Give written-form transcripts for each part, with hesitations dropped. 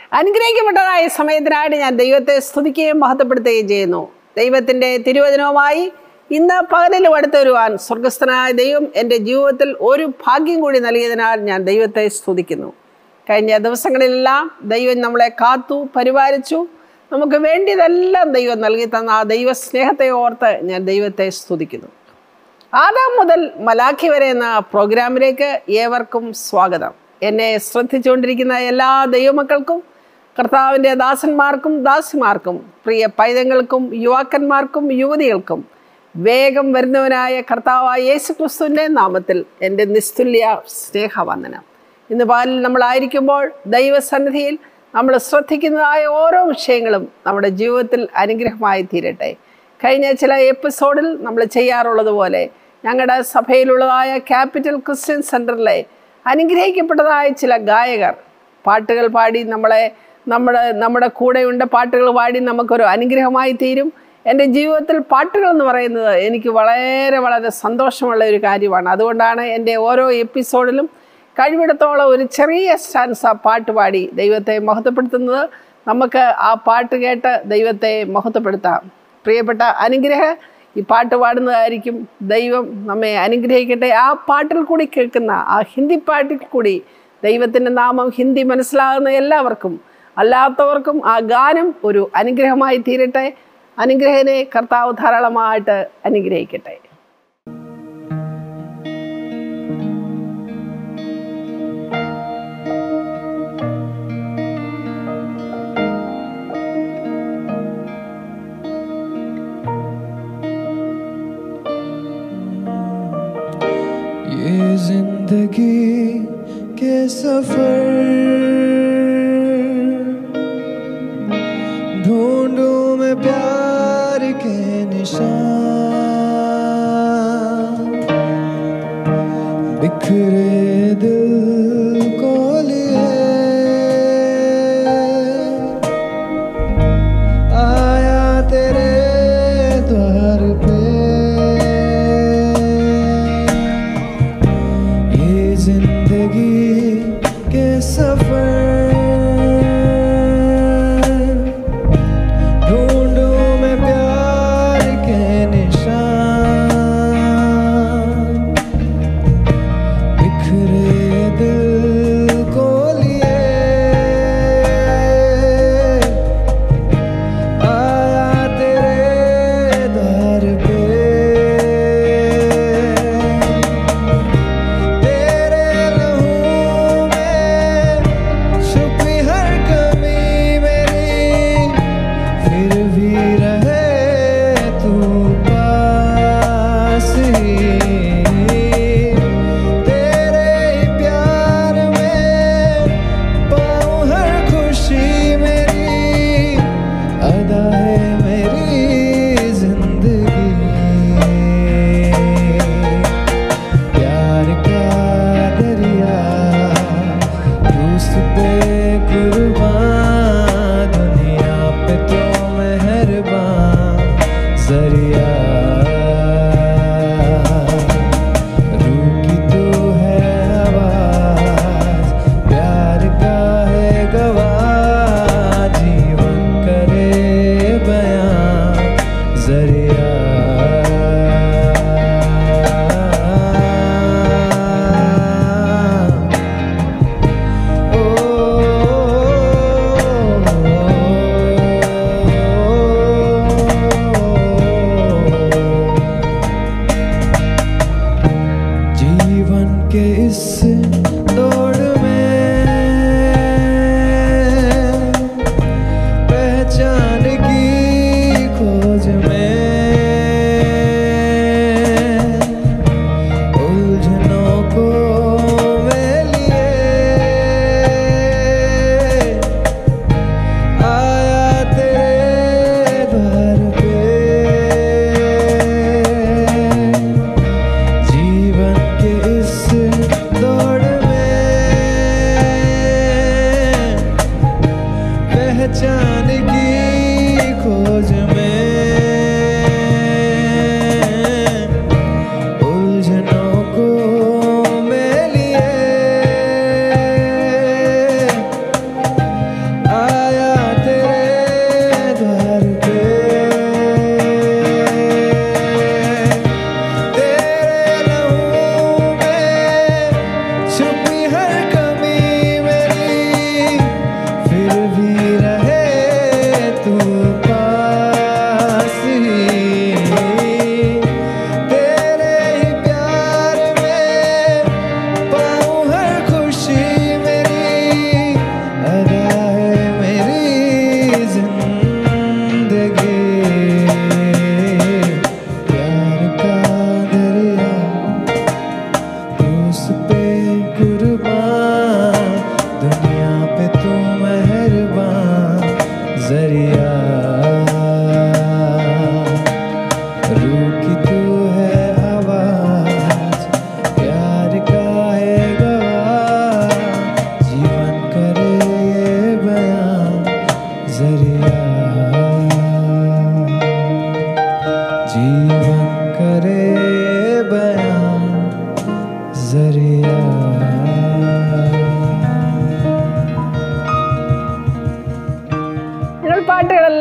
അനുഗ്രഹിക്കപ്പെട്ടതായ സമയത്തിനായിട്ട് ഞാൻ ദൈവത്തെ സ്തുതിക്കുകയും മഹത്വപ്പെടുത്തുകയും ചെയ്യുന്നു. ദൈവത്തിൻ്റെ തിരുവചനവുമായി ഇന്ന് പകലിലും അടുത്ത് വരുവാൻ സ്വർഗസ്ഥനായ ദൈവം എൻ്റെ ജീവിതത്തിൽ ഒരു ഭാഗ്യം കൂടി നൽകിയതിനാൽ ഞാൻ ദൈവത്തെ സ്തുതിക്കുന്നു. കഴിഞ്ഞ ദിവസങ്ങളിലെല്ലാം ദൈവം നമ്മളെ കാത്തു പരിപാലിച്ചു. നമുക്ക് വേണ്ടിയതെല്ലാം ദൈവം നൽകി തന്ന ആ ദൈവ സ്നേഹത്തെ ഓർത്ത് ഞാൻ ദൈവത്തെ സ്തുതിക്കുന്നു. ആദാം മുതൽ മലാഖി വരെ എന്ന പ്രോഗ്രാമിലേക്ക് ഏവർക്കും സ്വാഗതം. എന്നെ ശ്രദ്ധിച്ചുകൊണ്ടിരിക്കുന്ന എല്ലാ ദൈവമക്കൾക്കും, കർത്താവിൻ്റെ ദാസന്മാർക്കും ദാസിമാർക്കും, പ്രിയ പൈതങ്ങൾക്കും യുവാക്കന്മാർക്കും യുവതികൾക്കും വേഗം വരുന്നവനായ കർത്താവായ യേശുക്രിസ്തുവിൻ്റെ നാമത്തിൽ എൻ്റെ നിസ്തുല്യ സ്നേഹവന്ദനം. ഇന്ന് പകലിൽ നമ്മളായിരിക്കുമ്പോൾ ദൈവസന്നിധിയിൽ നമ്മൾ ശ്രദ്ധിക്കുന്നതായ ഓരോ വിഷയങ്ങളും നമ്മുടെ ജീവിതത്തിൽ അനുഗ്രഹമായി തീരട്ടെ. കഴിഞ്ഞ ചില എപ്പിസോഡിൽ നമ്മൾ ചെയ്യാറുള്ളതുപോലെ ഞങ്ങളുടെ സഭയിലുള്ളതായ ക്യാപിറ്റൽ ക്രിസ്ത്യൻ സെൻറ്ററിലെ അനുഗ്രഹിക്കപ്പെട്ടതായ ചില ഗായകർ പാട്ടുകൾ പാടി നമ്മുടെ കൂടെയുണ്ട്. പാട്ടുകൾ പാടി നമുക്കൊരു അനുഗ്രഹമായി തീരും. എൻ്റെ ജീവിതത്തിൽ പാട്ടുകൾ എന്ന് പറയുന്നത് എനിക്ക് വളരെ വളരെ സന്തോഷമുള്ള ഒരു കാര്യമാണ്. അതുകൊണ്ടാണ് എൻ്റെ ഓരോ എപ്പിസോഡിലും കഴിവിടത്തോളം ഒരു ചെറിയ സ്റ്റാൻസ പാട്ട് പാടി ദൈവത്തെ മഹത്വപ്പെടുത്തുന്നത്. നമുക്ക് ആ പാട്ട് കേട്ട് ദൈവത്തെ മഹത്വപ്പെടുത്താം. പ്രിയപ്പെട്ട ഈ പാട്ട് പാടുന്നതായിരിക്കും. ദൈവം നമ്മെ അനുഗ്രഹിക്കട്ടെ. ആ പാട്ടിൽ കൂടി കേൾക്കുന്ന ആ ഹിന്ദി പാട്ടിൽ കൂടി ദൈവത്തിൻ്റെ നാമം ഹിന്ദി മനസ്സിലാകുന്ന എല്ലാവർക്കും അല്ലാത്തവർക്കും ആ ഗാനം ഒരു അനുഗ്രഹമായി തീരട്ടെ. അനുഗ്രഹനെ കർത്താവ് ധാരാളമായിട്ട് അനുഗ്രഹിക്കട്ടെ. जिंदगी के सफर ढूंढूं मैं प्यार के निशान, बिखरे दिल को लिए आया तेरे द्वार पे।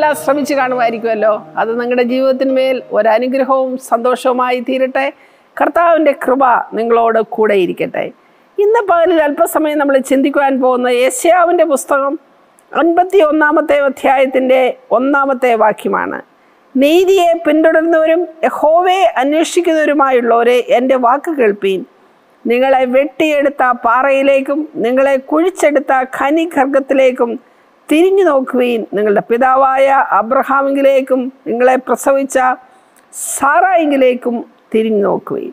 എല്ലാം ശ്രമിച്ചു കാണുമായിരിക്കുമല്ലോ. അത് നിങ്ങളുടെ ജീവിതത്തിന്മേൽ ഒരനുഗ്രഹവും സന്തോഷവുമായി തീരട്ടെ. കർത്താവിൻ്റെ കൃപ നിങ്ങളോട് കൂടെ ഇരിക്കട്ടെ. ഇന്ന് പകലിൽ അല്പസമയം നമ്മൾ ചിന്തിക്കുവാൻ പോകുന്ന യെശയ്യാവിൻ്റെ പുസ്തകം 51-ാമത്തെ അധ്യായത്തിൻ്റെ 1-ാമത്തെ വാക്യമാണ്. നീതിയെ പിന്തുടരുന്നവരും യഹോവയെ അന്വേഷിക്കുന്നവരുമായുള്ളവരെ എൻ്റെ വാക്ക് കേൾപ്പീൻ. നിങ്ങളെ വെട്ടിയെടുത്ത പാറയിലേക്കും നിങ്ങളെ കുഴിച്ചെടുത്ത ഖനിഗർഭത്തിലേക്കും തിരിഞ്ഞു നോക്കുവീൻ. നിങ്ങളുടെ പിതാവായ അബ്രഹാമിലേക്കും നിങ്ങളെ പ്രസവിച്ച സാറായിലേക്കും തിരിഞ്ഞു നോക്കുവീൻ.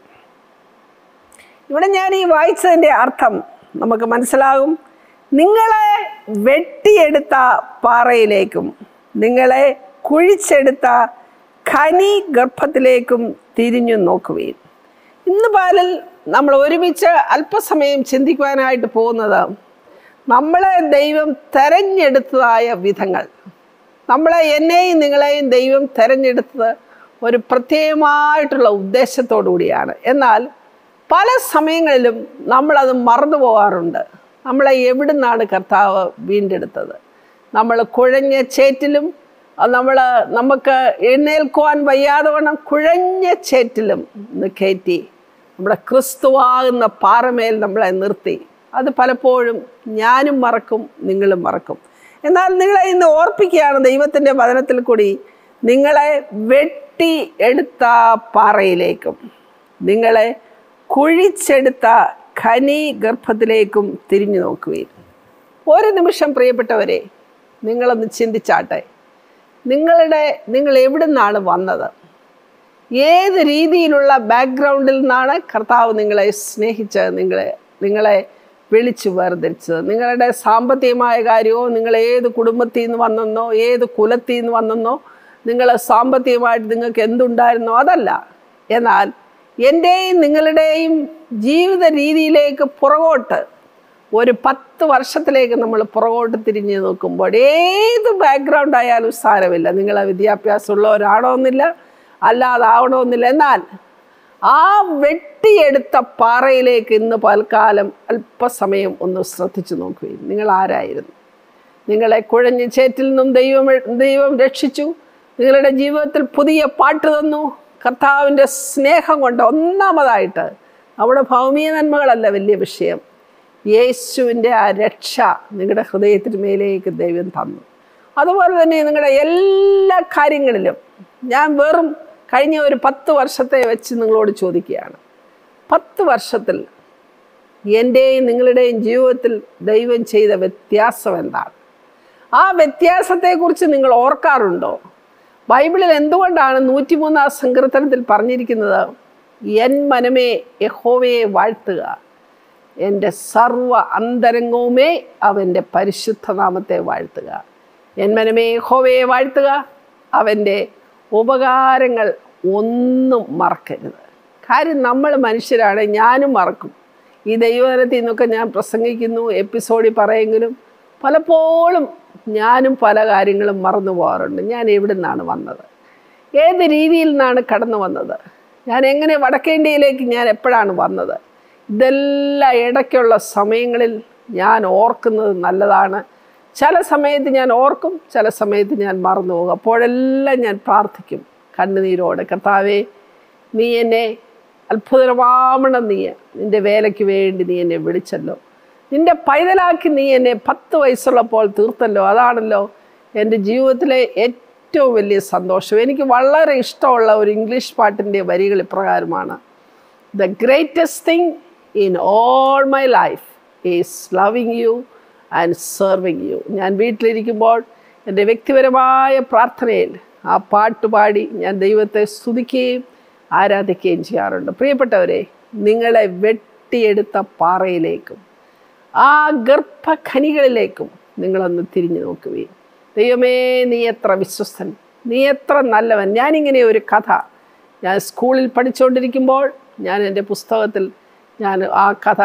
ഇവിടെ ഞാൻ ഈ വായിച്ചതിൻ്റെ അർത്ഥം നമുക്ക് മനസ്സിലാകും. നിങ്ങളെ വെട്ടിയെടുത്ത പാറയിലേക്കും നിങ്ങളെ കുഴിച്ചെടുത്ത ഖനിഗർഭത്തിലേക്കും തിരിഞ്ഞു നോക്കുവീൻ. ഇന്ന് പകലിൽ നമ്മൾ ഒരുമിച്ച് അല്പസമയം ചിന്തിക്കുവാനായിട്ട് പോകുന്നത് നമ്മളെ ദൈവം തെരഞ്ഞെടുത്തതായ വിധങ്ങൾ. എന്നെയും നിങ്ങളെയും ദൈവം തെരഞ്ഞെടുത്തത് ഒരു പ്രത്യേകമായിട്ടുള്ള ഉദ്ദേശത്തോടു കൂടിയാണ്. എന്നാൽ പല സമയങ്ങളിലും നമ്മളത് മറന്നു പോകാറുണ്ട്. നമ്മളെ എവിടുന്നാണ് കർത്താവ് വീണ്ടെടുത്തത്? നമ്മൾ കുഴഞ്ഞ ചേറ്റിലും നമുക്ക് എഴുന്നേൽക്കുവാൻ വയ്യാതെ വണ്ണം കുഴഞ്ഞ ചേറ്റിലും കയറ്റി നമ്മുടെ ക്രിസ്തുവാകുന്ന പാറമേൽ നമ്മളെ നിർത്തി. അത് പലപ്പോഴും ഞാനും മറക്കും, നിങ്ങളും മറക്കും. എന്നാൽ നിങ്ങളെ ഇന്ന് ഓർപ്പിക്കുകയാണ് ദൈവത്തിൻ്റെ വചനത്തിൽ കൂടി, നിങ്ങളെ വെട്ടി എടുത്ത പാറയിലേക്കും നിങ്ങളെ കുഴിച്ചെടുത്ത ഖനിഗർഭത്തിലേക്കും തിരിഞ്ഞു നോക്കുകയും. ഒരു നിമിഷം പ്രിയപ്പെട്ടവരെ, നിങ്ങളൊന്ന് ചിന്തിച്ചാട്ടെ. നിങ്ങൾ എവിടെ നിന്നാണ് വന്നത്? ഏത് രീതിയിലുള്ള ബാക്ക്ഗ്രൗണ്ടിൽ നിന്നാണ് കർത്താവ് നിങ്ങളെ സ്നേഹിച്ചത്, നിങ്ങളെ വിളിച്ചു വേർതിരിച്ചത്? നിങ്ങളുടെ സാമ്പത്തികമായ കാര്യമോ, നിങ്ങൾ ഏത് കുടുംബത്തിൽ നിന്ന് വന്നെന്നോ, ഏത് കുലത്തിൽ നിന്ന് വന്നെന്നോ, നിങ്ങൾ സാമ്പത്തികമായിട്ട് നിങ്ങൾക്ക് എന്തുണ്ടായിരുന്നോ അതല്ല. എന്നാൽ എൻ്റെയും നിങ്ങളുടെയും ജീവിത രീതിയിലേക്ക് പുറകോട്ട് ഒരു 10 വർഷത്തിലേക്ക് നമ്മൾ പുറകോട്ട് തിരിഞ്ഞ് നോക്കുമ്പോൾ ഏത് ബാക്ക്ഗ്രൗണ്ട് ആയാലും സാരമില്ല. നിങ്ങൾ വിദ്യാഭ്യാസമുള്ളവരാണോന്നില്ല, അല്ലാതാവണമെന്നില്ല. എന്നാൽ ആ വെട്ടിയെടുത്ത പാറയിലേക്ക് ഇന്ന് പൽക്കാലം അല്പസമയം ഒന്ന് ശ്രദ്ധിച്ചു നോക്കുകയും. നിങ്ങൾ ആരായിരുന്നു? നിങ്ങളെ കുഴഞ്ഞ ചേറ്റിൽ നിന്നും ദൈവം രക്ഷിച്ചു. നിങ്ങളുടെ ജീവിതത്തിൽ പുതിയ പാട്ട് തന്നു. കർത്താവിൻ്റെ സ്നേഹം കൊണ്ട് ഒന്നാമതായിട്ട് അവിടെ ഭൗമിക നന്മകളല്ല വലിയ വിഷയം, യേശുവിൻ്റെ ആ രക്ഷ നിങ്ങളുടെ ഹൃദയത്തിന് മേലേക്ക് ദൈവം തന്നു. അതുപോലെ തന്നെ നിങ്ങളുടെ എല്ലാ കാര്യങ്ങളിലും ഞാൻ വെറും കഴിഞ്ഞ ഒരു 10 വർഷത്തെ വെച്ച് നിങ്ങളോട് ചോദിക്കുകയാണ്. 10 വർഷത്തിൽ എൻ്റെയും നിങ്ങളുടെയും ജീവിതത്തിൽ ദൈവം ചെയ്ത വ്യത്യാസം എന്താണ്? ആ വ്യത്യാസത്തെക്കുറിച്ച് നിങ്ങൾ ഓർക്കാറുണ്ടോ? ബൈബിളിൽ എന്തുകൊണ്ടാണ് 103-ാം സങ്കീർത്തനത്തിൽ പറഞ്ഞിരിക്കുന്നത്, എൻ മനമേ യഹോവയെ വാഴ്ത്തുക, എൻ്റെ സർവ്വ അന്തരംഗവുമേ അവൻ്റെ പരിശുദ്ധനാമത്തെ വാഴ്ത്തുക. എൻ മനമേ യഹോവയെ വാഴ്ത്തുക, അവൻ്റെ ഉപകാരങ്ങൾ ഒന്നും മറക്കരുത്. കാര്യം നമ്മൾ മനുഷ്യരാണ്, ഞാനും മറക്കും. ഈ ദൈവജനത്തിൽ നിന്നൊക്കെ ഞാൻ പ്രസംഗിക്കുന്നു, എപ്പിസോഡിൽ പറയെങ്കിലും പലപ്പോഴും ഞാനും പല കാര്യങ്ങളും മറന്നു പോകാറുണ്ട്. ഞാൻ എവിടെ നിന്നാണ് വന്നത്? ഏത് രീതിയിൽ നിന്നാണ് കടന്നു വന്നത്? ഞാൻ എങ്ങനെ വടക്കേ ഇന്ത്യയിലേക്ക് ഞാൻ എപ്പോഴാണ് വന്നത്? ഇതെല്ലാം ഇടയ്ക്കുള്ള സമയങ്ങളിൽ ഞാൻ ഓർക്കുന്നത് നല്ലതാണ്. ചില സമയത്ത് ഞാൻ ഓർക്കും, ചില സമയത്ത് ഞാൻ മറന്നു പോകും. അപ്പോഴെല്ലാം ഞാൻ പ്രാർത്ഥിക്കും കണ്ണുനീരോടെ, കർത്താവേ, നീ എന്നെ അത്ഭുതമാവണം, നിൻ്റെ വേലയ്ക്ക് വേണ്ടി നീ എന്നെ വിളിച്ചല്ലോ, നിൻ്റെ പൈതലാക്കി നീ എന്നെ 10 വയസ്സുള്ളപ്പോൾ തീർത്തല്ലോ. അതാണല്ലോ എൻ്റെ ജീവിതത്തിലെ ഏറ്റവും വലിയ സന്തോഷം. എനിക്ക് വളരെ ഇഷ്ടമുള്ള ഒരു ഇംഗ്ലീഷ് പാട്ടിൻ്റെ വരികൾ ഇപ്രകാരമാണ്: The greatest thing in all my life is loving you and serving you. ഞാൻ വീട്ടിലിരിക്കുമ്പോൾ എൻ്റെ വ്യക്തിപരമായ പ്രാർത്ഥനയിൽ ആ പാട്ടുപാടി ഞാൻ ദൈവത്തെ സ്തുതിക്കുകയും ആരാധിക്കുകയും ചെയ്യാറുണ്ട്. പ്രിയപ്പെട്ടവരെ, നിങ്ങളെ വെട്ടിയെടുത്ത പാറയിലേക്കും ആ ഗർഭഖനികളിലേക്കും നിങ്ങളൊന്ന് തിരിഞ്ഞു നോക്കുകയും. ദൈവമേ, നീ എത്ര വിശ്വസ്തൻ, നീ എത്ര നല്ലവൻ. ഞാനിങ്ങനെ ഒരു കഥ ഞാൻ സ്കൂളിൽ പഠിച്ചുകൊണ്ടിരിക്കുമ്പോൾ ഞാൻ എൻ്റെ പുസ്തകത്തിൽ ആ കഥ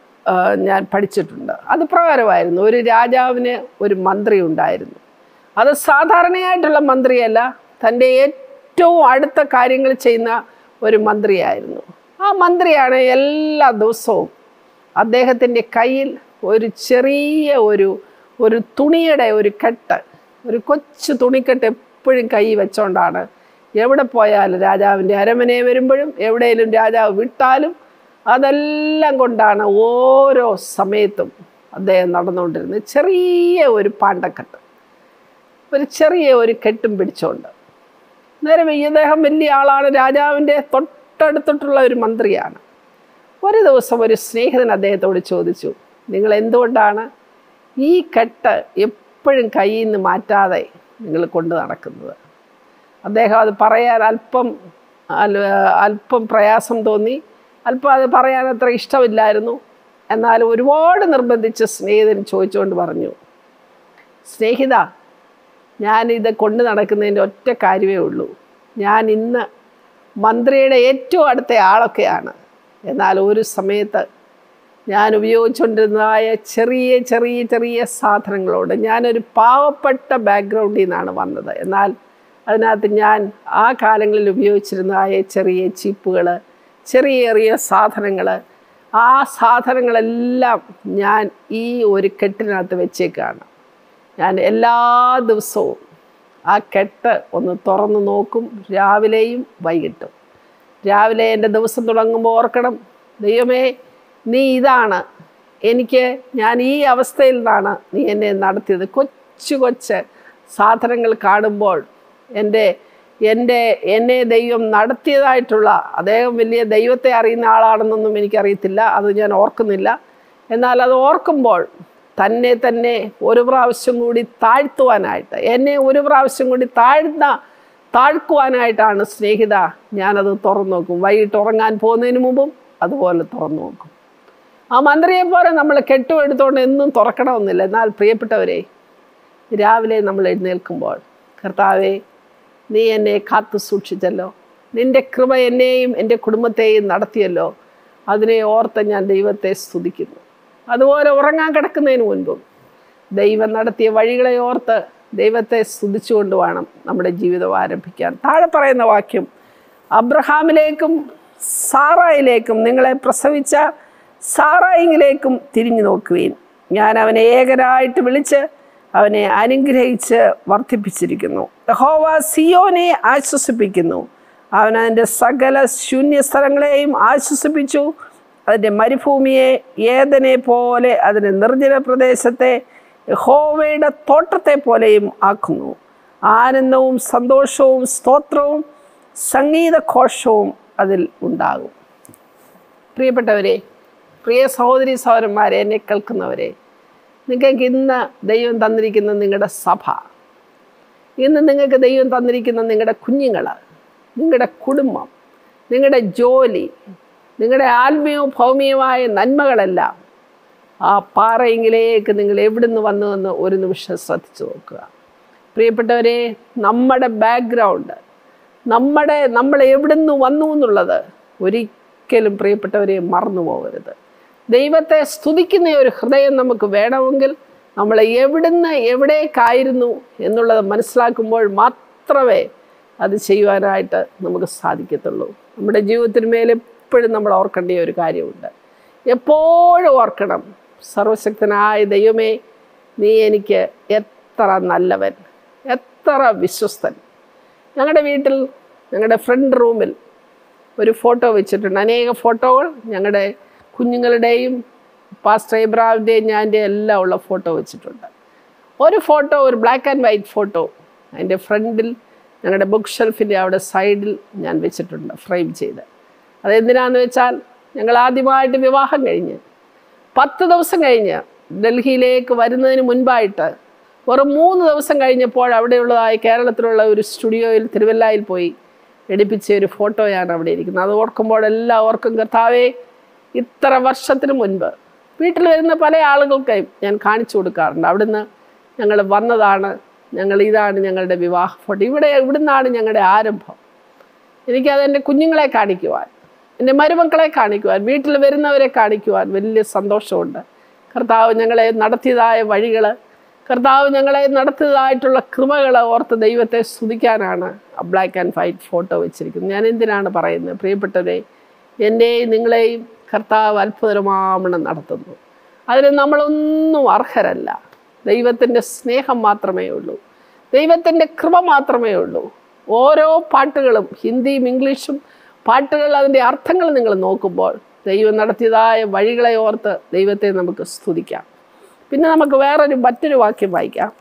ഞാൻ പഠിച്ചിട്ടുണ്ട്. അത് പ്രകാരമായിരുന്നു, ഒരു രാജാവിന് ഒരു മന്ത്രി ഉണ്ടായിരുന്നു. അത് സാധാരണയായിട്ടുള്ള മന്ത്രിയല്ല, തൻ്റെ ഏറ്റവും അടുത്ത കാര്യങ്ങൾ ചെയ്യുന്ന ഒരു മന്ത്രിയായിരുന്നു. ആ മന്ത്രിയാണ് എല്ലാ ദിവസവും അദ്ദേഹത്തിൻ്റെ കയ്യിൽ ഒരു ചെറിയ ഒരു തുണിയുടെ ഒരു കെട്ട് ഒരു കൊച്ചു തുണിക്കെട്ട് എപ്പോഴും കൈ വെച്ചോണ്ടാണ് എവിടെ പോയാലും, രാജാവിൻ്റെ അരമനയെ വരുമ്പോഴും എവിടെയെങ്കിലും രാജാവ് വിട്ടാലും അതെല്ലാം കൊണ്ടാണ് ഓരോ സമയത്തും അദ്ദേഹം നടന്നുകൊണ്ടിരുന്നത്. ചെറിയ ഒരു പാണ്ടക്കെട്ട്, ഒരു ചെറിയ ഒരു കെട്ടും പിടിച്ചുകൊണ്ട്. നേരെ അദ്ദേഹം വലിയ ആളാണ്, രാജാവിൻ്റെ തൊട്ടടുത്തിട്ടുള്ള ഒരു മന്ത്രിയാണ്. ഒരു ദിവസം ഒരു സ്നേഹിതൻ അദ്ദേഹത്തോട് ചോദിച്ചു, നിങ്ങൾ എന്തുകൊണ്ടാണ് ഈ കെട്ട് എപ്പോഴും കയ്യിൽ നിന്ന് മാറ്റാതെ നിങ്ങൾ കൊണ്ട് നടക്കുന്നത്? അദ്ദേഹം അത് പറയാൻ അല്പം പ്രയാസം തോന്നി, അല്പം അത് പറയാൻ അത്ര ഇഷ്ടമില്ലായിരുന്നു. എന്നാൽ ഒരുപാട് നിർബന്ധിച്ച് സ്നേഹിതൻ ചോദിച്ചുകൊണ്ട് പറഞ്ഞു, സ്നേഹിത, ഞാനിത് കൊണ്ട് നടക്കുന്നതിൻ്റെ ഒറ്റ കാര്യമേ ഉള്ളൂ. ഞാൻ ഇന്ന് മന്ത്രിയുടെ ഏറ്റവും അടുത്ത ആളൊക്കെയാണ്. എന്നാൽ ഒരു സമയത്ത് ഞാൻ ഉപയോഗിച്ചുകൊണ്ടിരുന്നതായ ചെറിയ ചെറിയ ചെറിയ സാധനങ്ങളോട്, ഞാനൊരു പാവപ്പെട്ട ബാക്ക്ഗ്രൗണ്ടിൽ നിന്നാണ് വന്നത്. എന്നാൽ അതിനകത്ത് ഞാൻ ആ കാലങ്ങളിൽ ഉപയോഗിച്ചിരുന്നതായ ചെറിയ ചീപ്പുകൾ, ചെറിയ ചെറിയ സാധനങ്ങൾ, ആ സാധനങ്ങളെല്ലാം ഞാൻ ഈ ഒരു കെട്ടിനകത്ത് വെച്ചേക്കാണ്. ഞാൻ എല്ലാ ദിവസവും ആ കെട്ട് ഒന്ന് തുറന്ന് നോക്കും, രാവിലെയും വൈകിട്ടും. രാവിലെ എൻ്റെ ദിവസം തുടങ്ങുമ്പോൾ ഓർക്കണം, ദൈവമേ, നീ ഇതാണ് ഞാൻ ഈ അവസ്ഥയിൽ നിന്നാണ് നീ എന്നെ നടത്തിയത്. കൊച്ചു കൊച്ച് സാധനങ്ങൾ കാണുമ്പോൾ എന്നെ ദൈവം നടത്തിയതായിട്ടുള്ള, അദ്ദേഹം വലിയ ദൈവത്തെ അറിയുന്ന ആളാണെന്നൊന്നും എനിക്കറിയത്തില്ല, അത് ഞാൻ ഓർക്കുന്നില്ല. എന്നാൽ അത് ഓർക്കുമ്പോൾ തന്നെ ഒരു പ്രാവശ്യം കൂടി താഴ്ത്തുവാനായിട്ട്, എന്നെ ഒരു പ്രാവശ്യം കൂടി താഴ്ക്കുവാനായിട്ടാണ് സ്നേഹിത ഞാനത് തുറന്നു നോക്കും. വൈകിട്ട് ഉറങ്ങാൻ പോകുന്നതിന് മുമ്പും അതുപോലെ തുറന്നു നോക്കും. ആ മന്ത്രിയെ പോലെ നമ്മൾ കെട്ടുമെടുത്തുകൊണ്ട് എന്നും തുറക്കണമെന്നില്ല. എന്നാൽ പ്രിയപ്പെട്ടവരെ, രാവിലെ നമ്മൾ എഴുന്നേൽക്കുമ്പോൾ, കർത്താവേ, നീ എന്നെ കാത്തു സൂക്ഷിച്ചല്ലോ, നിൻ്റെ കൃപ എന്നെയും എൻ്റെ കുടുംബത്തെയും നടത്തിയല്ലോ, അതിനെ ഓർത്ത് ഞാൻ ദൈവത്തെ സ്തുതിക്കുന്നു. അതുപോലെ ഉറങ്ങാൻ കിടക്കുന്നതിന് മുൻപും ദൈവം നടത്തിയ വഴികളെ ഓർത്ത് ദൈവത്തെ സ്തുതിച്ചുകൊണ്ട് വേണം നമ്മുടെ ജീവിതം ആരംഭിക്കാൻ. താഴെ പറയുന്ന വാക്യം, അബ്രഹാമിലേക്കും സാറായിലേക്കും, നിങ്ങളെ പ്രസവിച്ച സാറായിലേക്കും തിരിഞ്ഞു നോക്കുവീൻ. ഞാൻ അവനെ ഏകനായിട്ട് വിളിച്ച് അവനെ അനുഗ്രഹിച്ച് വർദ്ധിപ്പിച്ചിരിക്കുന്നു. യഹോവ സിയോനെ ആശ്വസിപ്പിക്കുന്നു. അവൻ അതിൻ്റെ സകല ശൂന്യസ്ഥലങ്ങളെയും ആശ്വസിപ്പിച്ചു. അതിൻ്റെ മരുഭൂമിയെ ഏദനെ പോലെ, അതിൻ്റെ നിർജ്ജന പ്രദേശത്തെ യഹോവയുടെ തോട്ടത്തെ പോലെയും ആക്കുന്നു. ആനന്ദവും സന്തോഷവും സ്തോത്രവും സംഗീതഘോഷവും അതിൽ ഉണ്ടാകും. പ്രിയപ്പെട്ടവരെ, പ്രിയ സഹോദരി സഹോദരന്മാരെ, എന്നെ കേൾക്കുന്നവരെ, നിങ്ങൾക്ക് ഇന്ന് ദൈവം തന്നിരിക്കുന്ന നിങ്ങളുടെ സഭ, ഇന്ന് നിങ്ങൾക്ക് ദൈവം തന്നിരിക്കുന്ന നിങ്ങളുടെ കുഞ്ഞുങ്ങൾ, നിങ്ങളുടെ കുടുംബം, നിങ്ങളുടെ ജോലി, നിങ്ങളുടെ ആത്മീയവും ഭൗമികമായ നന്മകളെല്ലാം ആ പാറയെങ്കിലേക്ക് നിങ്ങൾ എവിടുന്ന് വന്നുവെന്ന് ഒരു നിമിഷം ശ്രദ്ധിച്ചു നോക്കുക. പ്രിയപ്പെട്ടവരെ, നമ്മുടെ ബാക്ക്ഗ്രൗണ്ട്, നമ്മൾ എവിടുന്ന് വന്നു എന്നുള്ളത് ഒരിക്കലും പ്രിയപ്പെട്ടവരെ മറന്നു പോകരുത്. ദൈവത്തെ സ്തുതിക്കുന്ന ഒരു ഹൃദയം നമുക്ക് വേണമെങ്കിൽ നമ്മൾ എവിടുന്ന് എവിടേക്കായിരുന്നു എന്നുള്ളത് മനസ്സിലാക്കുമ്പോൾ മാത്രമേ അത് ചെയ്യുവാനായിട്ട് നമുക്ക് സാധിക്കത്തുള്ളൂ. നമ്മുടെ ജീവിതത്തിന് മേലെ എപ്പോഴും നമ്മൾ ഓർക്കേണ്ട ഒരു കാര്യമുണ്ട്. എപ്പോഴും ഓർക്കണം, സർവശക്തനായ ദൈവമേ, നീ എനിക്ക് എത്ര നല്ലവൻ, എത്ര വിശ്വസ്തൻ. ഞങ്ങളുടെ വീട്ടിൽ, ഞങ്ങളുടെ ഫ്രണ്ട് റൂമിൽ ഒരു ഫോട്ടോ വെച്ചിട്ടുണ്ട്. അനേക ഫോട്ടോകൾ ഞങ്ങളുടെ കുഞ്ഞുങ്ങളുടെയും പാസ്റ്റർ ഇബ്രാഹിമിൻ്റെയും ഞാൻ്റെ എല്ലാം ഉള്ള ഫോട്ടോ വെച്ചിട്ടുണ്ട്. ഒരു ഫോട്ടോ, ഒരു ബ്ലാക്ക് ആൻഡ് വൈറ്റ് ഫോട്ടോ അതിൻ്റെ ഫ്രണ്ടിൽ ഞങ്ങളുടെ ബുക്ക് ഷെൽഫിൻ്റെ അവിടെ സൈഡിൽ ഞാൻ വെച്ചിട്ടുണ്ട്, ഫ്രെയിം ചെയ്ത്. അതെന്തിനാന്ന് വെച്ചാൽ, ഞങ്ങൾ ആദ്യമായിട്ട് വിവാഹം കഴിഞ്ഞ് 10 ദിവസം കഴിഞ്ഞ് ഡൽഹിയിലേക്ക് വരുന്നതിന് മുൻപായിട്ട് വെറും 3 ദിവസം കഴിഞ്ഞപ്പോൾ അവിടെയുള്ളതായ കേരളത്തിലുള്ള ഒരു സ്റ്റുഡിയോയിൽ തിരുവല്ലയിൽ പോയി എടുപ്പിച്ച ഒരു ഫോട്ടോയാണ് അവിടെ ഇരിക്കുന്നത്. അത് ഓർക്കുമ്പോഴെല്ലാം ഓർക്കും, കർത്താവേ, ഇത്ര വർഷത്തിന് മുൻപ് വീട്ടിൽ വരുന്ന പല ആളുകൾക്കും ഞാൻ കാണിച്ചു കൊടുക്കാറുണ്ട്. അവിടുന്ന് ഞങ്ങൾ വന്നതാണ്, ഇതാണ് ഞങ്ങളുടെ വിവാഹ ഫോട്ടോ, ഇവിടുന്നാണ് ഞങ്ങളുടെ ആരംഭം. എനിക്കതെൻ്റെ കുഞ്ഞുങ്ങളെ കാണിക്കുവാൻ, എൻ്റെ മരുമക്കളെ കാണിക്കുവാൻ, വീട്ടിൽ വരുന്നവരെ കാണിക്കുവാൻ വലിയ സന്തോഷമുണ്ട്. കർത്താവ് ഞങ്ങളെ നടത്തിയതായ വഴികൾ, കർത്താവ് ഞങ്ങളെ നടത്തിയതായിട്ടുള്ള കൃപകൾ ഓർത്ത് ദൈവത്തെ സ്തുതിക്കാനാണ് ആ ബ്ലാക്ക് ആൻഡ് വൈറ്റ് ഫോട്ടോ വെച്ചിരിക്കുന്നത്. ഞാൻ എന്തിനാണ് പറയുന്നത്? പ്രിയപ്പെട്ടവരെ, എൻ്റെയും നിങ്ങളെയും കർത്താവ് അത്ഭുതമാവണം നടത്തുന്നു. അതിന് നമ്മളൊന്നും അർഹരല്ല. ദൈവത്തിൻ്റെ സ്നേഹം മാത്രമേ ഉള്ളൂ. ദൈവത്തിൻ്റെ കൃപ മാത്രമേ ഉള്ളൂ. ഓരോ പാട്ടുകളും ഹിന്ദിയും ഇംഗ്ലീഷും പാട്ടുകൾ, അതിൻ്റെ അർത്ഥങ്ങൾ നിങ്ങൾ നോക്കുമ്പോൾ ദൈവം നടത്തിയതായ വഴികളെ ഓർത്ത് ദൈവത്തെ നമുക്ക് സ്തുതിക്കാം. പിന്നെ നമുക്ക് മറ്റൊരു വാക്യം വായിക്കാം.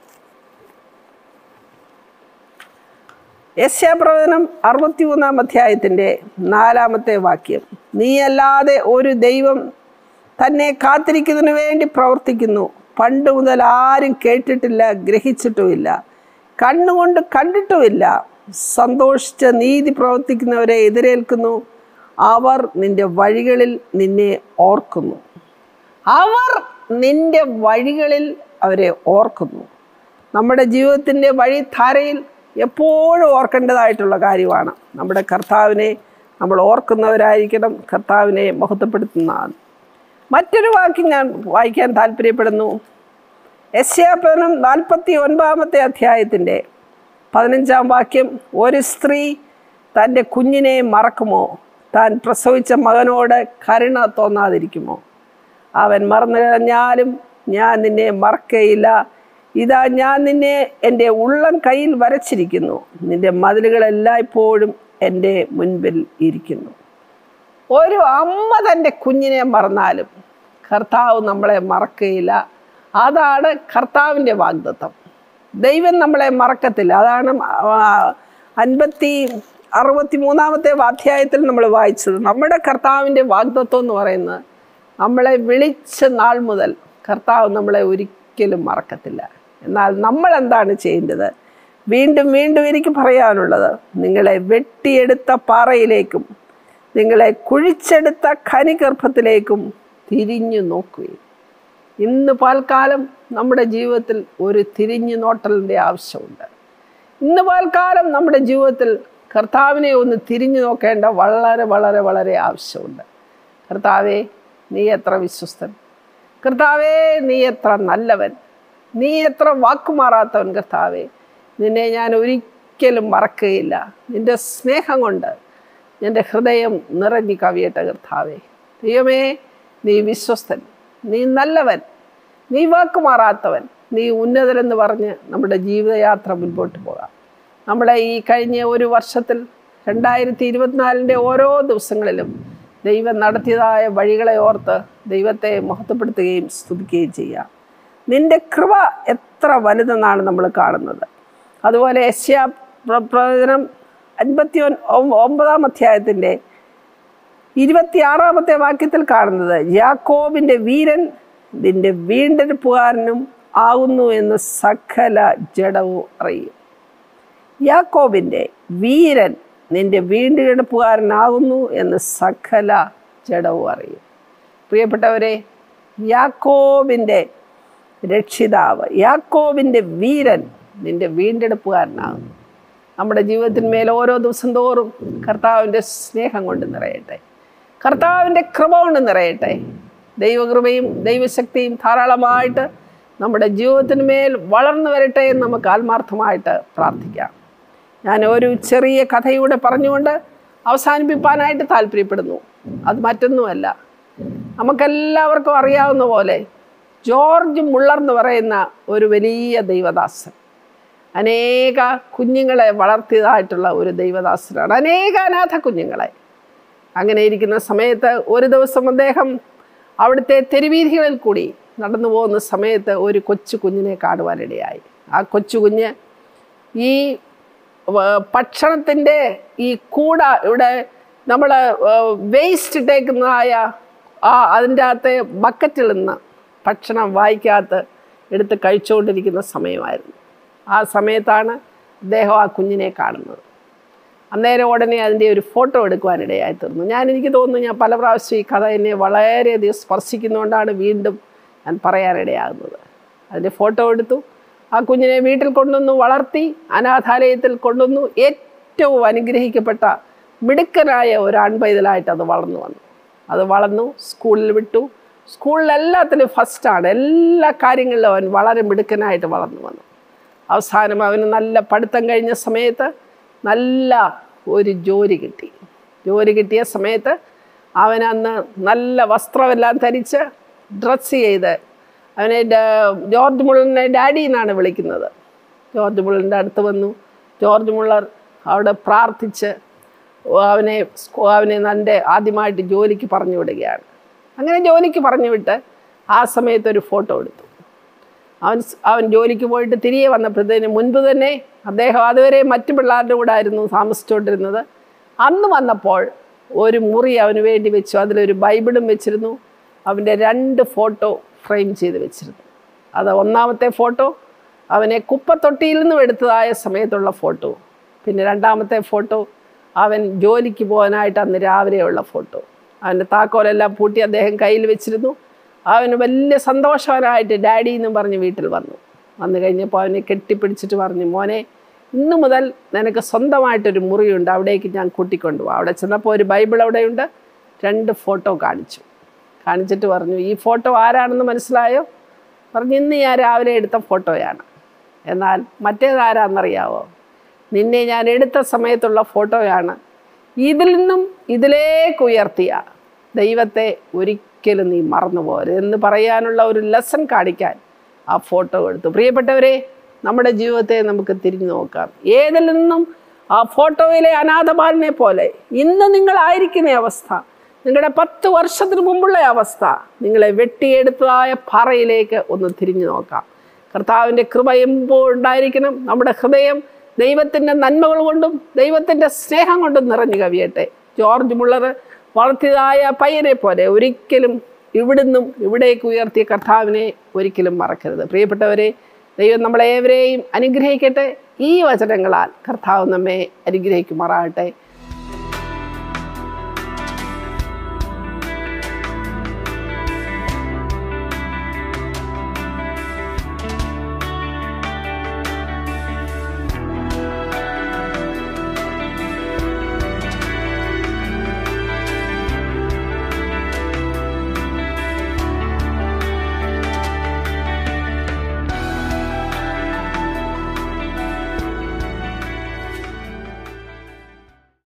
യെശയ്യാപ്രവചനം 63-ാം അധ്യായത്തിൻ്റെ 4-ാമത്തെ വാക്യം. നീയല്ലാതെ ഒരു ദൈവം തന്നെ കാത്തിരിക്കുന്നതിന് വേണ്ടി പ്രവർത്തിക്കുന്നു. പണ്ട് മുതൽ ആരും കേട്ടിട്ടില്ല, ഗ്രഹിച്ചിട്ടുമില്ല, കണ്ണുകൊണ്ട് കണ്ടിട്ടുമില്ല. സന്തോഷിച്ച നീതി പ്രവർത്തിക്കുന്നവരെ എതിരേൽക്കുന്നു. അവർ നിന്റെ വഴികളിൽ നിന്നെ ഓർക്കുന്നു. അവർ നിന്റെ വഴികളിൽ അവരെ ഓർക്കുന്നു. നമ്മുടെ ജീവിതത്തിൻ്റെ വഴിധാരയിൽ എപ്പോഴും ഓർക്കേണ്ടതായിട്ടുള്ള കാര്യമാണ്. നമ്മുടെ കർത്താവിനെ നമ്മൾ ഓർക്കുന്നവരായിരിക്കണം, കർത്താവിനെ മഹത്വപ്പെടുത്തുന്നതാണ്. മറ്റൊരു വാക്യം ഞാൻ വായിക്കാൻ താല്പര്യപ്പെടുന്നു. യെശയ്യാപ്രവചനം 49-ാമത്തെ അധ്യായത്തിൻ്റെ 15-ാം വാക്യം. ഒരു സ്ത്രീ തൻ്റെ കുഞ്ഞിനെ മറക്കുമോ? താൻ പ്രസവിച്ച മകനോട് കരുണ തോന്നാതിരിക്കുമോ? അവൻ മറന്നു കഴിഞ്ഞാലും ഞാൻ നിന്നെ മറക്കയില്ല. ഇതാ, ഞാൻ നിന്നെ എൻ്റെ ഉള്ളം കയ്യിൽ വരച്ചിരിക്കുന്നു. നിൻ്റെ മതിലുകളെല്ലായ്പ്പോഴും എൻ്റെ മുൻപിൽ ഇരിക്കുന്നു. ഒരു അമ്മ തൻ്റെ കുഞ്ഞിനെ മറന്നാലും കർത്താവ് നമ്മളെ മറക്കയില്ല. അതാണ് കർത്താവിൻ്റെ വാഗ്ദത്തം. ദൈവം നമ്മളെ മറക്കത്തില്ല. അതാണ് 63-ാമത്തെ അധ്യായത്തിൽ നമ്മൾ വായിച്ചത്. നമ്മുടെ കർത്താവിൻ്റെ വാഗ്ദത്തം എന്ന് പറയുന്നത്, നമ്മളെ വിളിച്ച നാൾ മുതൽ കർത്താവ് നമ്മളെ ഒരിക്കലും മറക്കത്തില്ല. എന്നാൽ നമ്മൾ എന്താണ് ചെയ്യേണ്ടത്? വീണ്ടും വീണ്ടും എനിക്ക് പറയാനുള്ളത്, നിങ്ങളെ വെട്ടിയെടുത്ത പാറയിലേക്കും നിങ്ങളെ കുഴിച്ചെടുത്ത ഖനിഗർഭത്തിലേക്കും തിരിഞ്ഞു നോക്കുകയും. ഇന്ന് പാൽക്കാലം നമ്മുടെ ജീവിതത്തിൽ ഒരു തിരിഞ്ഞു നോട്ടലിൻ്റെ ആവശ്യമുണ്ട്. ഇന്ന് പാൽക്കാലം നമ്മുടെ ജീവിതത്തിൽ കർത്താവിനെ ഒന്ന് തിരിഞ്ഞു നോക്കേണ്ട വളരെ വളരെ വളരെ ആവശ്യമുണ്ട്. കർത്താവേ, നീ എത്ര വിശ്വസ്തൻ! കർത്താവേ, നീ എത്ര നല്ലവൻ! നീ എത്ര വാക്കുമാറാത്തവൻ! കർത്താവേ, നിന്നെ ഞാൻ ഒരിക്കലും മറക്കുകയില്ല. നിൻ്റെ സ്നേഹം കൊണ്ട് എൻ്റെ ഹൃദയം നിറഞ്ഞു കവിയട്ടെ. കർത്താവേ, ദൈവമേ, നീ വിശ്വസ്തൻ, നീ നല്ലവൻ, നീ വാക്കുമാറാത്തവൻ, നീ ഉന്നതരെന്ന് പറഞ്ഞ് നമ്മുടെ ജീവിതയാത്ര മുൻപോട്ട് പോകാം. നമ്മളെ ഈ കഴിഞ്ഞ ഒരു വർഷത്തിൽ 2024-ൻ്റെ ഓരോ ദിവസങ്ങളിലും ദൈവം നടത്തിയതായ വഴികളെ ഓർത്ത് ദൈവത്തെ മഹത്വപ്പെടുത്തുകയും സ്തുതിക്കുകയും ചെയ്യാം. നിൻ്റെ കൃപ എത്ര വലുതെന്നാണ് നമ്മൾ കാണുന്നത്. അതുപോലെ യെശയ്യാപ്രവചനം 59-ാം അധ്യായത്തിൻ്റെ 26-ാമത്തെ വാക്യത്തിൽ കാണുന്നത്, യാക്കോബിൻ്റെ വീരൻ നിൻ്റെ വീണ്ടെടുപ്പുകാരനും ആകുന്നു എന്ന് സകല ജഡവും അറിയും. യാക്കോബിൻ്റെ വീരൻ നിൻ്റെ വീണ്ടെടുപ്പുകാരനാകുന്നു എന്ന് സകല ജഡവും അറിയും. പ്രിയപ്പെട്ടവരെ, യാക്കോബിൻ്റെ രക്ഷിതാവ്, യാക്കോബിൻ്റെ വീരൻ നിൻ്റെ വീണ്ടെടുപ്പുകാരനാകുന്നു. നമ്മുടെ ജീവിതത്തിന്മേൽ ഓരോ ദിവസം തോറും കർത്താവിൻ്റെ സ്നേഹം കൊണ്ട് നിറയട്ടെ, കർത്താവിൻ്റെ കൃപ കൊണ്ട് നിറയട്ടെ. ദൈവകൃപയും ദൈവശക്തിയും ധാരാളമായിട്ട് നമ്മുടെ ജീവിതത്തിന്മേൽ വളർന്നു വരട്ടെ എന്ന് നമുക്ക് ആത്മാർത്ഥമായിട്ട് പ്രാർത്ഥിക്കാം. ഞാൻ ഒരു ചെറിയ കഥയൂടെ പറഞ്ഞുകൊണ്ട് അവസാനിപ്പിക്കാനായിട്ട് താല്പര്യപ്പെടുന്നു. അത് മറ്റൊന്നുമല്ല, നമുക്കെല്ലാവർക്കും അറിയാവുന്ന പോലെ ജോർജ് മുള്ളർ എന്ന് പറയുന്ന ഒരു വലിയ ദൈവദാസൻ, അനേക കുഞ്ഞുങ്ങളെ വളർത്തിയതായിട്ടുള്ള ഒരു ദൈവദാസനാണ്, അനേക അനാഥ കുഞ്ഞുങ്ങളെ. അങ്ങനെ ഇരിക്കുന്ന സമയത്ത് ഒരു ദിവസം അദ്ദേഹം അവിടുത്തെ തെരുവീഥികളിൽ കൂടി നടന്നു പോകുന്ന സമയത്ത് ഒരു കൊച്ചു കുഞ്ഞിനെ കാണുവാനിടയായി. ആ കൊച്ചു കുഞ്ഞ് ഈ ഭക്ഷണത്തിൻ്റെ ഈ കൂട, ഇവിടെ നമ്മൾ വേസ്റ്റ് ഇട്ടേക്കുന്നതായ അതിൻ്റെ അകത്തെ ബക്കറ്റിൽ നിന്ന് ഭക്ഷണം വായിക്കകത്ത് എടുത്ത് കഴിച്ചുകൊണ്ടിരിക്കുന്ന സമയമായിരുന്നു. ആ സമയത്താണ് അദ്ദേഹം ആ കുഞ്ഞിനെ കാണുന്നത്. അന്നേരം ഉടനെ അതിൻ്റെ ഒരു ഫോട്ടോ എടുക്കുവാനിടയായി തീർന്നു. എനിക്ക് തോന്നുന്നു, ഞാൻ പല പ്രാവശ്യം ഈ കഥ എന്നെ വളരെയധികം സ്പർശിക്കുന്നതുകൊണ്ടാണ് വീണ്ടും ഞാൻ പറയാനിടയാകുന്നത്. അതിൻ്റെ ഫോട്ടോ എടുത്തു. ആ കുഞ്ഞിനെ വീട്ടിൽ കൊണ്ടുവന്നു വളർത്തി, അനാഥാലയത്തിൽ കൊണ്ടുവന്നു. ഏറ്റവും അനുഗ്രഹിക്കപ്പെട്ട മിടുക്കനായ ഒരു ആൺപൈതലായിട്ട് അത് വളർന്നു വന്നു. അത് വളർന്നു, സ്കൂളിൽ വിട്ടു. സ്കൂളിലെല്ലാത്തിലും ഫസ്റ്റാണ്, എല്ലാ കാര്യങ്ങളിലും അവൻ വളരെ മിടുക്കനായിട്ട് വളർന്നു വന്നു. അവസാനം അവന് നല്ല പഠിത്തം കഴിഞ്ഞ സമയത്ത് നല്ല ഒരു ജോലി കിട്ടി. ജോലി കിട്ടിയ സമയത്ത് അവനന്ന് നല്ല വസ്ത്രമെല്ലാം ധരിച്ച് ഡ്രസ്സ് ചെയ്ത്, അവനെ ജോർജ് മുള്ളറിനെ ഡാഡി എന്നാണ് വിളിക്കുന്നത്. ജോർജ് മുള്ളറിൻ്റെ അടുത്ത് വന്നു. ജോർജ് മുള്ളർ അവിടെ പ്രാർത്ഥിച്ച് അവനെ തൻ്റെ ആദ്യമായിട്ട് ജോലിക്ക് പറഞ്ഞു വിടുകയാണ്. അങ്ങനെ ജോലിക്ക് പറഞ്ഞു വിട്ട് ആ സമയത്തൊരു ഫോട്ടോ എടുത്തു. അവൻ ജോലിക്ക് പോയിട്ട് തിരികെ വന്നപ്പോഴത്തേന് മുൻപ് തന്നെ അദ്ദേഹം അതുവരെ മറ്റു പിള്ളേരുടെ കൂടെ ആയിരുന്നു താമസിച്ചുകൊണ്ടിരുന്നത്. അന്ന് വന്നപ്പോൾ ഒരു മുറി അവന് വേണ്ടി വെച്ചു. അതിലൊരു ബൈബിളും വെച്ചിരുന്നു. അവൻ്റെ 2 ഫോട്ടോ ഫ്രെയിം ചെയ്ത് വെച്ചിരുന്നു. അത് ഒന്നാമത്തെ ഫോട്ടോ അവനെ കുപ്പത്തൊട്ടിയിൽ നിന്നും എടുത്തതായ സമയത്തുള്ള ഫോട്ടോ. പിന്നെ രണ്ടാമത്തെ ഫോട്ടോ അവൻ ജോലിക്ക് പോകാനായിട്ട് അന്ന് രാവിലെയുള്ള ഫോട്ടോ. അവൻ്റെ താക്കോലെല്ലാം പൂട്ടി അദ്ദേഹം കയ്യിൽ വെച്ചിരുന്നു. അവന് വലിയ സന്തോഷവാനായിട്ട് ഡാഡി എന്നും പറഞ്ഞ് വീട്ടിൽ വന്നു കഴിഞ്ഞപ്പോൾ അവനെ കെട്ടിപ്പിടിച്ചിട്ട് പറഞ്ഞു, മോനെ, ഇന്നു മുതൽ നിനക്ക് സ്വന്തമായിട്ടൊരു മുറിയുണ്ട്, അവിടേക്ക് ഞാൻ കൂട്ടിക്കൊണ്ടുപോകാം. അവിടെ ചെന്നപ്പോൾ ഒരു ബൈബിൾ അവിടെയുണ്ട്. 2 ഫോട്ടോ കാണിച്ചിട്ട് പറഞ്ഞു, ഈ ഫോട്ടോ ആരാണെന്ന് മനസ്സിലായോ? പറഞ്ഞു, ഇന്ന് ഞാൻ രാവിലെ എടുത്ത ഫോട്ടോയാണ്. എന്നാൽ മറ്റേതാരാന്നറിയാവോ? നിന്നെ ഞാൻ എടുത്ത സമയത്തുള്ള ഫോട്ടോയാണ്. ഇതിൽ നിന്നും ഇതിലേക്ക് ഉയർത്തിയ ദൈവത്തെ ഒരിക്കലും നീ മറന്നു പോകരുത് എന്ന് പറയാനുള്ള ഒരു ലെസൺ കാണിക്കാൻ ആ ഫോട്ടോ എടുത്തു. പ്രിയപ്പെട്ടവരെ, നമ്മുടെ ജീവിതത്തെ നമുക്ക് തിരിഞ്ഞു നോക്കാം. ഏതിൽ നിന്നും ആ ഫോട്ടോയിലെ അനാഥബാലനെ പോലെ ഇന്ന് നിങ്ങളായിരിക്കുന്ന അവസ്ഥ, നിങ്ങളുടെ 10 വർഷത്തിന് മുമ്പുള്ള അവസ്ഥ, നിങ്ങളെ വെട്ടിയെടുത്തതായ പാറയിലേക്ക് ഒന്ന് തിരിഞ്ഞു നോക്കാം. കർത്താവിൻ്റെ കൃപ എപ്പോഴും ഉണ്ടായിരിക്കണം. നമ്മുടെ ഹൃദയം ദൈവത്തിൻ്റെ നന്മകൾ കൊണ്ടും ദൈവത്തിൻ്റെ സ്നേഹം കൊണ്ടും നിറഞ്ഞു കവിയട്ടെ. ജോർജ് മുള്ളർ വളർത്തിയതായ പയ്യനെ പോലെ ഒരിക്കലും ഇവിടുന്നും ഇവിടേക്ക് ഉയർത്തിയ കർത്താവിനെ ഒരിക്കലും മറക്കരുത്. പ്രിയപ്പെട്ടവരെ, ദൈവം നമ്മളേവരെയും അനുഗ്രഹിക്കട്ടെ. ഈ വചനങ്ങളാൽ കർത്താവ് നമ്മെ അനുഗ്രഹിക്കുമാറാകട്ടെ.